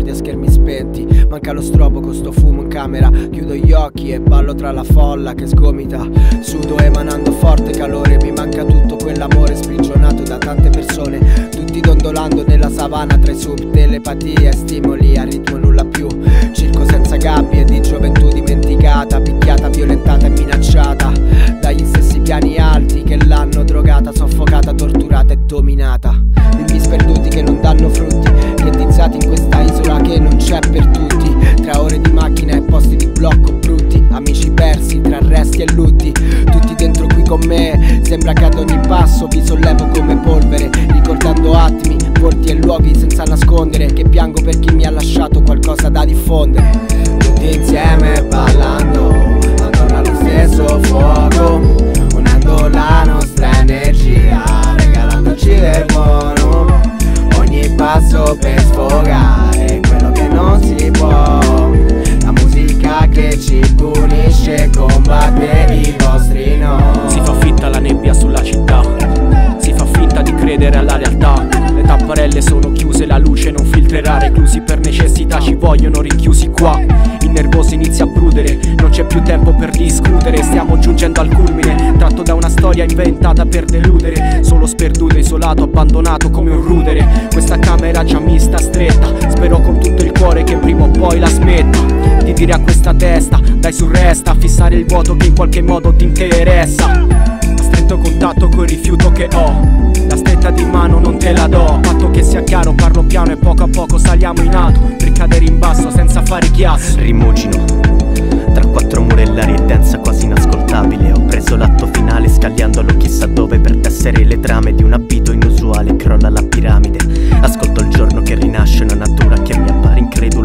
ricordi a schermi spenti. Manca lo strobo con sto fumo in camera. Chiudo gli occhi e ballo tra la folla che sgomita. Sudo emanando forte calore. Mi manca tutto quell'amore sprigionato da tante persone, tutti dondolando nella savana tra i sub, telepatie e stimoli a ritmo nulla più. Circo senza gabbie di gioventù dimenticata, picchiata, violentata e minacciata dagli stessi piani alti che l'hanno drogata, soffocata, torturata e dominata. Bimbi sperduti che non danno frutti, ghettizzati in questa isola che non c'è per tutti. Tra ore di macchina e posti di blocco brutti, amici persi tra arresti e lutti. Tutti dentro qui con me, sembra che ad ogni passo vi sollevo come polvere, ricordando attimi, volti e luoghi senza nascondere che piango per chi mi ha lasciato qualcosa da diffondere. Tutti insieme ballando attorno allo stesso fuoco, unendo la nostra energia, regalandoci del buono. Ogni passo per sfogare quello che non si può. La musica che ci punisce combatte i vostri no. Si fa finta la nebbia sulla città, si fa finta di credere alla realtà. Le tapparelle sono chiuse, la luce non filtrerà. Reclusi per necessità, ci vogliono rinchiusi qua. Il nervoso inizia a brudere, non c'è più tempo per discutere. Stiamo giungendo al culmine, tratto da una storia inventata per deludere. Solo sperduto, isolato, abbandonato come un rudere. Questa camera già mi sta stretta, spero con tutto il cuore che prima o poi la smetta di dire a questa testa, dai su resta, fissare il vuoto che in qualche modo ti interessa. A stretto contatto col rifiuto che ho, la stretta di mano non te la do. Fatto che sia chiaro, parlo piano e poco a poco saliamo in alto, per cadere in basso senza fare chiasso. Rimugino tra quattro mura e l'aria è densa, quasi inascoltabile. Ho preso l'atto finale scagliandolo chissà dove per tessere le trame di un abito inusuale. Crolla la piramide, ascolto il giorno che rinasce, una natura che mi appare incredula.